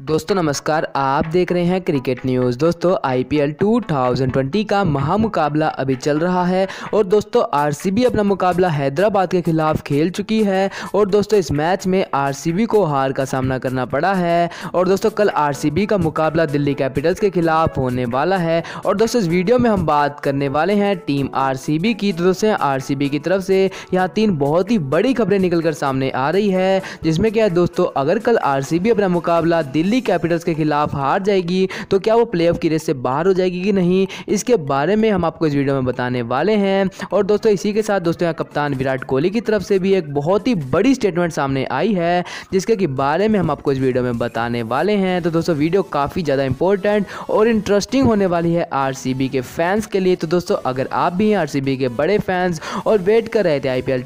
दोस्तों नमस्कार, आप देख रहे हैं क्रिकेट न्यूज़। दोस्तों आईपीएल 2020 का महामुकाबला अभी चल रहा है और दोस्तों आरसीबी अपना मुकाबला हैदराबाद के खिलाफ खेल चुकी है और दोस्तों इस मैच में आरसीबी को हार का सामना करना पड़ा है। और दोस्तों कल आरसीबी का मुकाबला दिल्ली कैपिटल्स के खिलाफ होने वाला है। और दोस्तों इस वीडियो में हम बात करने वाले हैं टीम आरसीबी की। तो दोस्तों आरसीबी की तरफ से यहाँ 3 बहुत ही बड़ी खबरें निकल कर सामने आ रही है, जिसमें क्या है दोस्तों, अगर कल आरसीबी अपना मुकाबला दिल्ली कैपिटल्स के खिलाफ हार जाएगी तो क्या वो प्लेऑफ की रेस से बाहर हो जाएगी कि नहीं, इसके बारे में हम आपको इस वीडियो में बताने वाले हैं। और दोस्तों इसी के साथ दोस्तों यहाँ कप्तान विराट कोहली की तरफ से भी एक बहुत ही बड़ी स्टेटमेंट सामने आई है, जिसके के बारे में हम आपको इस वीडियो में बताने वाले हैं। तो दोस्तों वीडियो काफ़ी ज़्यादा इंपॉर्टेंट और इंटरेस्टिंग होने वाली है आरसीबी के फैंस के लिए। तो दोस्तों अगर आप भी आरसीबी के बड़े फैंस और वेट कर रहे थे आईपीएल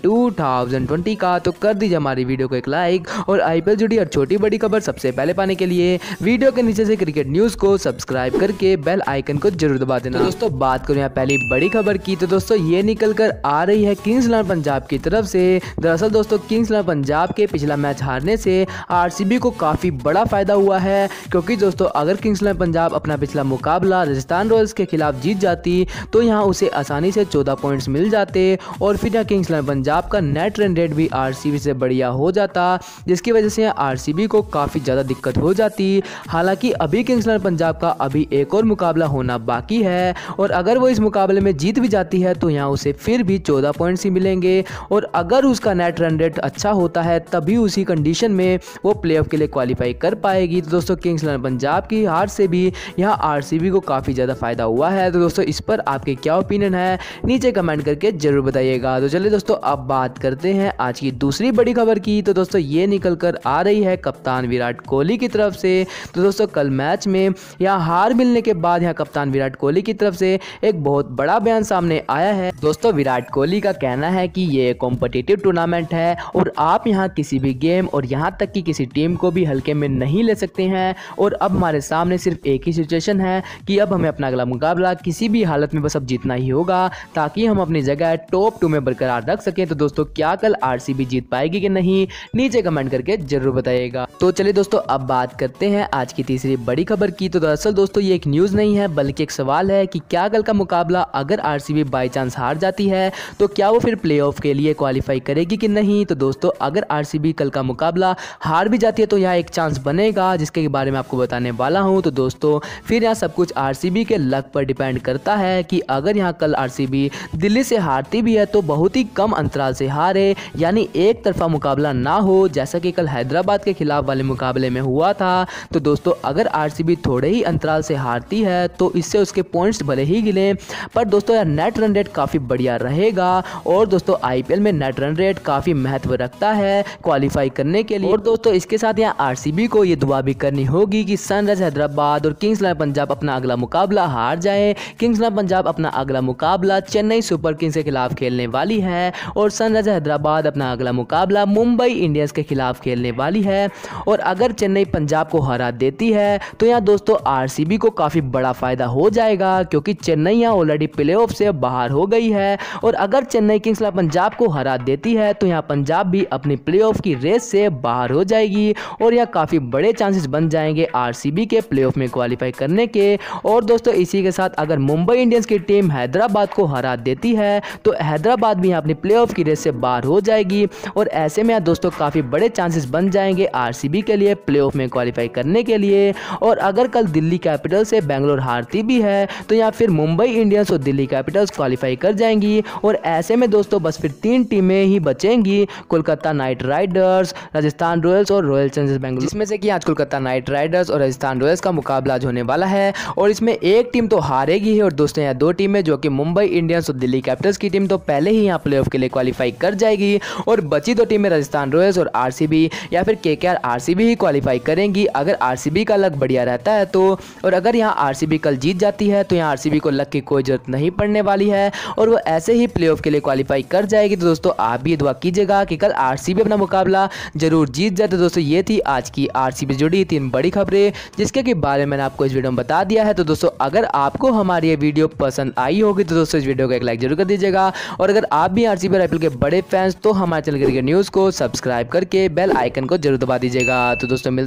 2020 का, तो कर दीजिए हमारी वीडियो को एक लाइक और आईपीएल जुड़ी और छोटी बड़ी खबर सबसे पहले पाने के लिए वीडियो के नीचे से क्रिकेट न्यूज़ को सब्सक्राइब करके बेल आइकन को जरूर दबा देना। तो दोस्तों बात करें यहाँ पहली बड़ी खबर की, तो दोस्तों ये निकल कर आ रही है किंग्स इलेवन पंजाब की तरफ से। दरअसल दोस्तों किंग्स इलेवन पंजाब के पिछला मैच हारने से आरसीबी को काफ़ी बड़ा फायदा हुआ है, क्योंकि दोस्तों अगर किंग्स इलेवन पंजाब अपना पिछला मुकाबला राजस्थान रॉयल्स के खिलाफ जीत जाती तो यहाँ उसे आसानी से 14 पॉइंट्स मिल जाते और फिर यहाँ किंग्स इलेवन पंजाब का नेट रन रेट भी आरसीबी से बढ़िया हो जाता, जिसकी वजह से आरसीबी को काफ़ी ज़्यादा दिक्कत हो जाती। हालांकि अभी किंग्स इलेवन पंजाब का अभी एक और मुकाबला होना बाकी है और अगर वो इस मुकाबले में जीत भी जाती है तो यहाँ उसे फिर भी 14 पॉइंट्स ही मिलेंगे और अगर उसका नेट रन रेट अच्छा होता है तभी उसी कंडीशन में वो प्लेऑफ के लिए क्वालिफाई कर पाएगी। तो दोस्तों किंग्स इलेवन पंजाब की हार से भी यहाँ आरसीबी को काफ़ी ज़्यादा फायदा हुआ है। तो दोस्तों इस पर आपके क्या ओपिनियन है नीचे कमेंट करके जरूर बताइएगा। तो चलिए दोस्तों अब बात करते हैं आज की दूसरी बड़ी खबर की। तो दोस्तों ये निकल कर आ रही है कप्तान विराट कोहली की तरफ से। तो दोस्तों कल मैच में यहाँ हार मिलने के बाद यहाँ कप्तान विराट कोहली की तरफ से एक बहुत बड़ा बयान सामने आया है। दोस्तों विराट कोहली का कहना है कि ये कॉम्पिटिटिव टूर्नामेंट है और आप यहाँ किसी भी गेम और यहाँ तक कि किसी टीम को भी हल्के में नहीं ले सकते हैं और अब हमारे सामने सिर्फ एक ही सिचुएशन है कि अब हमें अपना अगला मुकाबला किसी भी हालत में बस अब जीतना ही होगा ताकि हम अपनी जगह टॉप 2 में बरकरार रख सकें। तो दोस्तों क्या कल आरसीबी जीत पाएगी कि नहीं, नीचे कमेंट करके जरूर बताइएगा। तो चलिए दोस्तों अब बात करते हैं आज की तीसरी बड़ी खबर की। तो दरअसल दोस्तों ये एक न्यूज़ नहीं है बल्कि एक सवाल है कि क्या कल का मुकाबला अगर आरसीबी बाई चांस हार जाती है तो क्या वो फिर प्लेऑफ के लिए क्वालिफाई करेगी कि नहीं। तो दोस्तों अगर आरसीबी कल का मुकाबला हार भी जाती है तो यहाँ एक चांस बनेगा, जिसके बारे में आपको बताने वाला हूँ। तो दोस्तों फिर यहाँ सब कुछ आरसीबी के लक पर डिपेंड करता है कि अगर यहाँ कल आरसीबी दिल्ली से हारती भी है तो बहुत ही कम अंतराल से हारे, यानी एक तरफा मुकाबला ना हो जैसा कि कल हैदराबाद के खिलाफ वाले मुकाबले में हुआ था। तो दोस्तों अगर आरसीबी थोड़े ही अंतराल से हारती है तो इससे उसके पॉइंट्स भले ही गिले, पर दोस्तों यार नेट रन रेट काफ़ी बढ़िया रहेगा और दोस्तों आईपीएल में नेट रन रेट काफ़ी महत्व रखता है क्वालिफाई करने के लिए। और दोस्तों इसके साथ यहाँ आरसीबी को ये दुआ भी करनी होगी कि सनराइज हैदराबाद और किंग्स इलेवन पंजाब अपना अगला मुकाबला हार जाए। किंग्स इलेवन पंजाब अपना अगला मुकाबला चेन्नई सुपर किंग्स के खिलाफ खेलने वाली है और सनराइज हैदराबाद अपना अगला मुकाबला मुंबई इंडियंस के खिलाफ खेलने वाली है। और अगर चेन्नई पंजाब को हरा देती है तो यहाँ दोस्तों आरसीबी को काफ़ी बड़ा फायदा हो जाएगा, क्योंकि चेन्नई यहाँ ऑलरेडी प्लेऑफ से बाहर हो गई है और अगर चेन्नई किंग्स इलेवन पंजाब को हरा देती है तो यहाँ पंजाब भी अपनी प्लेऑफ की रेस से बाहर हो जाएगी और यहाँ काफ़ी बड़े चांसेस बन जाएंगे आरसीबी के प्लेऑफ में क्वालिफाई करने के। और दोस्तों इसी के साथ अगर मुंबई इंडियंस की टीम हैदराबाद को हरा देती है तो हैदराबाद भी यहाँ अपनी प्लेऑफ की रेस से बाहर हो जाएगी और ऐसे में दोस्तों काफ़ी बड़े चांसेस बन जाएंगे आरसीबी के लिए प्लेऑफ में क्वालिफाई करने के लिए। और अगर कल दिल्ली कैपिटल से बेंगलोर हारती भी है तो यहाँ फिर मुंबई इंडियंस और दिल्ली कैपिटल्स क्वालिफाई कर जाएंगी और ऐसे में दोस्तों बस फिर 3 टीमें ही बचेंगी, Kolkata Knight Riders, Rajasthan Royals और रॉयल चैलेंजर्स बेंगलुरु, जिसमें से कि आज कोलकाता नाइट राइडर्स और राजस्थान रॉयल्स का मुकाबला आज होने वाला है और इसमें एक टीम तो हारेगी ही और दोस्तों यहाँ 2 टीमें जो कि मुंबई इंडियंस और दिल्ली कैपिटल्स की टीम तो पहले ही यहाँ प्लेऑफ के लिए क्वालिफाई कर जाएगी और बची 2 टीमें राजस्थान रॉयल्स और आरसीबी या फिर केकेआर आरसीबी ही क्वालिफाई करेंगी अगर आरसीबी का लक बढ़िया रहता है तो। और अगर यहाँ आरसीबी कल जीत जाती है तो यहाँ आरसीबी को लक की कोई जरूरत नहीं पड़ने वाली है और वो ऐसे ही प्लेऑफ के लिए क्वालिफाई कर जाएगी। तो दोस्तों आप भी दुआ कीजिएगा कि कल आरसीबी अपना मुकाबला जरूर जीत जाए। तो दोस्तों ये थी आज की आरसीबी जुड़ी 3 बड़ी खबरें जिसके के बारे में मैंने आपको इस वीडियो में बता दिया है। तो दोस्तों अगर आपको हमारी ये वीडियो पसंद आई होगी तो दोस्तों इस वीडियो को एक लाइक जरूर कर दीजिएगा और अगर आप भी आरसीबी और आईपीएल के बड़े फैंस तो हमारे चैनल क्रिकेट न्यूज़ को सब्सक्राइब करके बेल आइकन को जरूर दबा दीजिएगा। तो दोस्तों मिलते हैं आपसे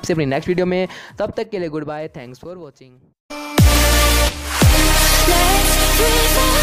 आपसे अपनी नेक्स्ट वीडियो में। तब तक के लिए good bye, thanks for watching.